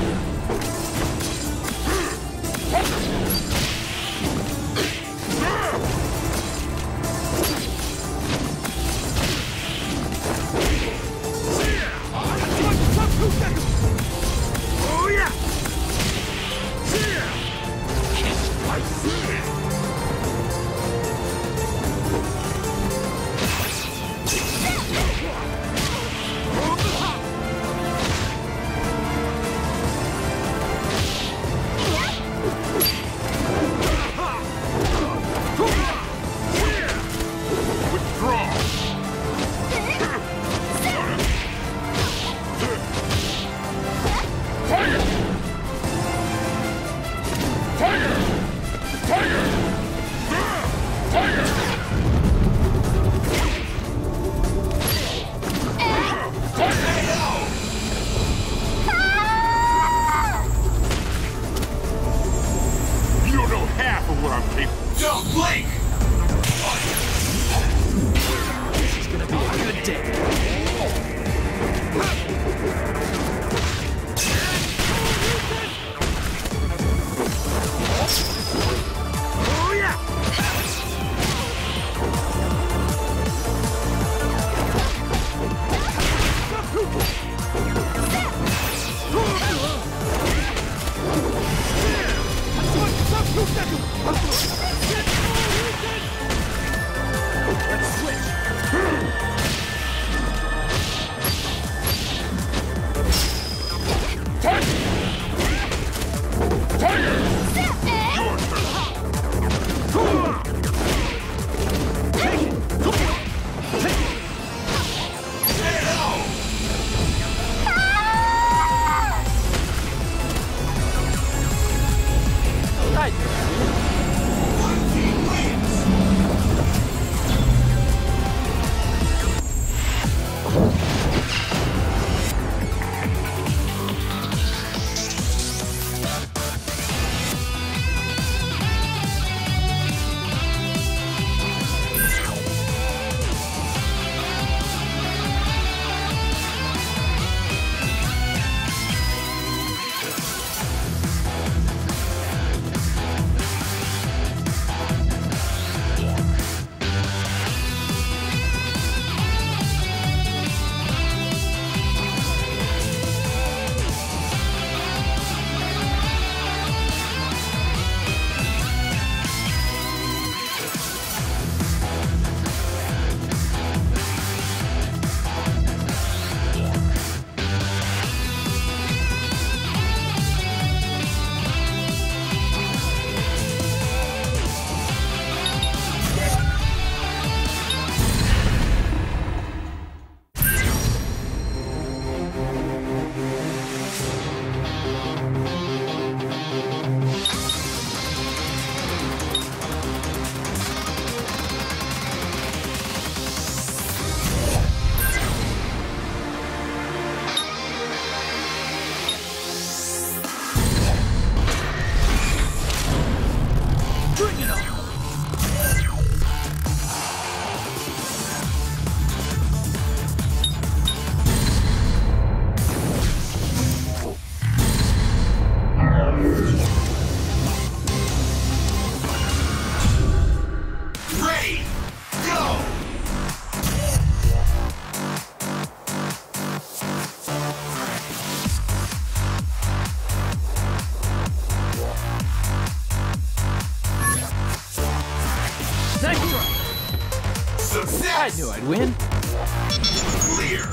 Success! I knew I'd win. Clear!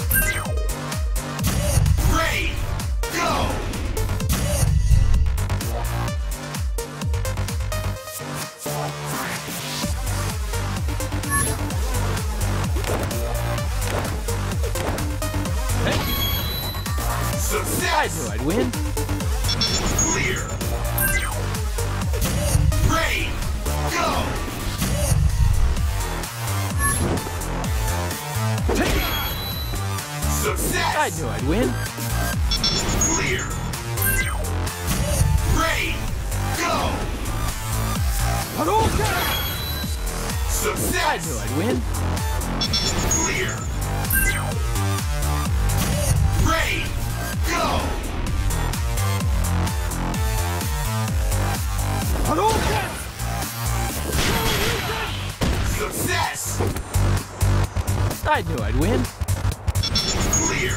Ready! Go! Success! I knew I'd win. Clear! Ready! Go! Success! I knew I'd win. Clear! Ready! Go! Success! I knew I'd win. Clear! Ready! Go! Success! I knew I'd win. Clear!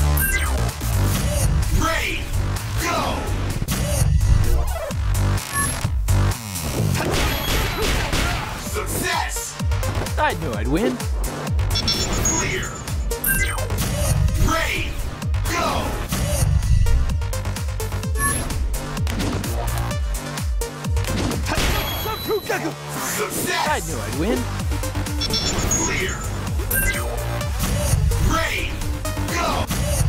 Ready! Go! Success! I knew I'd win. Clear! Ready! Go! Success! I knew I'd win. Clear! Ready! Go!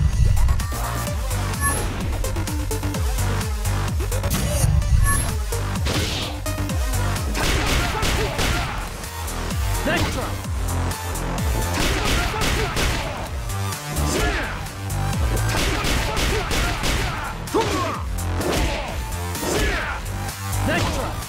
Next round. Next round.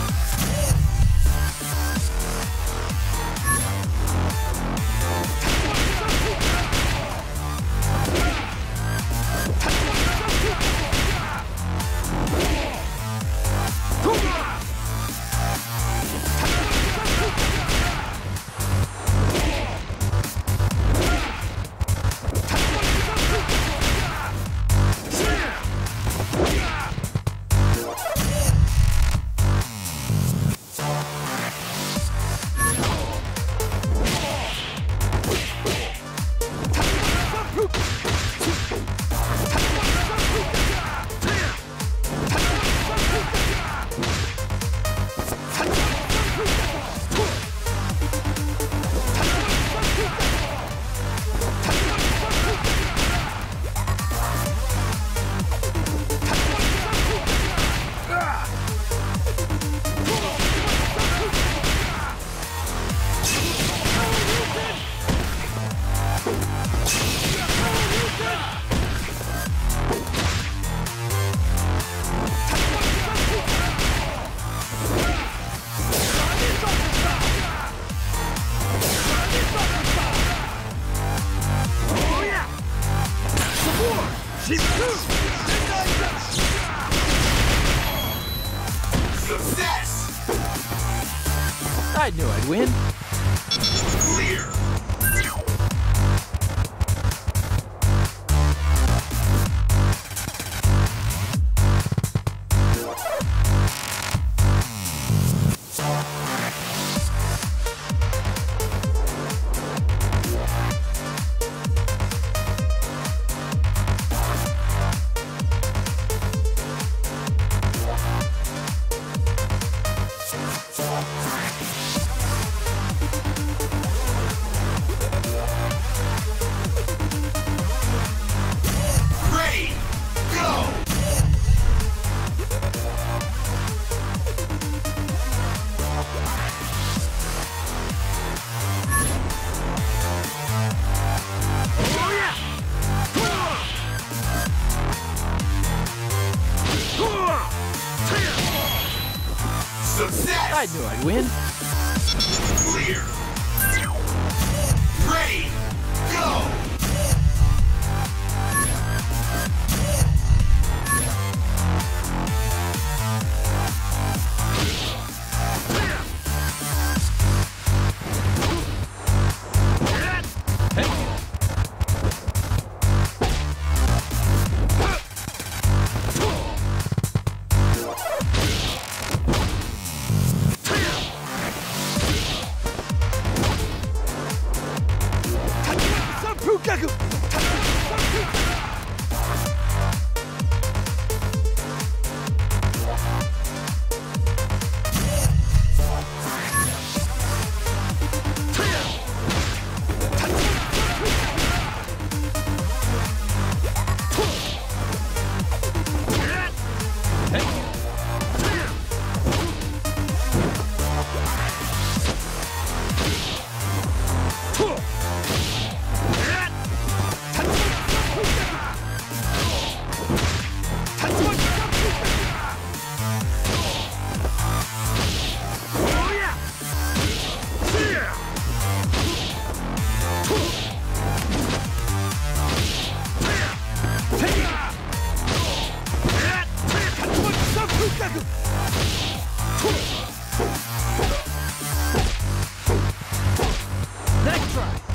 Success! I knew I'd win. Clear! Ready! Go! Success! I knew I'd win. Clear! Ready! Go! try.